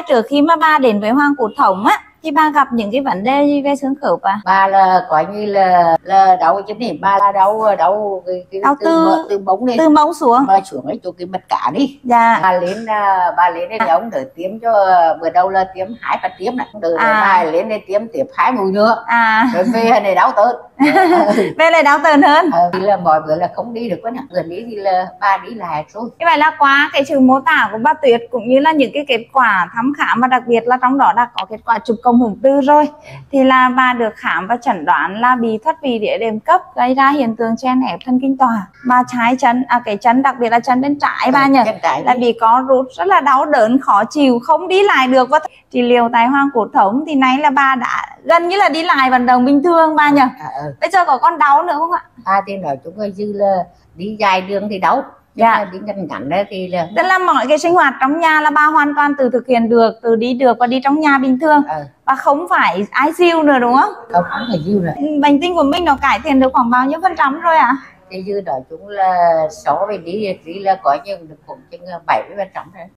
trước khi mà bà đến với Hoàng Cốt Thống á thì bà gặp những cái vấn đề gì về xương khớp à? Bà là coi như là đau chứ này, bà là đau cái Đau từ bóng đi, từ mông xuống mà xuống ấy chỗ cái bật cả đi. Dạ. Bà lên đây ông đỡ tiêm cho, bữa đầu là tiêm 2 phát tiêm này, đỡ bà lên đây tiêm tiếp 2 mũi nữa. Rồi về này đau tớn. Về lại đau tớn hơn. Thì là mọi bữa là không đi được quá nè, gần đi thì là bà đi lại rồi. Như vậy là qua cái sự mô tả của bà Tuyết cũng như là những cái kết quả thăm khám, và đặc biệt là trong đó đã có kết quả chụp cộng hưởng từ rồi, thì là bà được khám và chẩn đoán là bị thoát vị đĩa đệm cấp gây ra hiện tượng chèn ép thần kinh tọa. Bà trái chân, cái chân đặc biệt là chân bên trái bà nhỉ, là bị có rút rất là đau đớn khó chịu, không đi lại được. Và trị liệu tại Hoàng Cốt Thống thì nay là bà đã gần như là đi lại vận động bình thường bà nhỉ. Bây giờ có con đau nữa không ạ? Thì nói chung là dư là đi dài đường thì đau. Dạ. Đi ngắn ngắn đấy thì là tức là mọi cái sinh hoạt trong nhà là bà hoàn toàn tự thực hiện được, tự đi được và đi trong nhà bình thường. Và không phải ICU nữa đúng không? Không phải ICU nữa. Bệnh tình của mình nó cải thiện được khoảng bao nhiêu % rồi ạ? Thì dư nói chung là so với đi là có những được cũng chừng 70% rồi.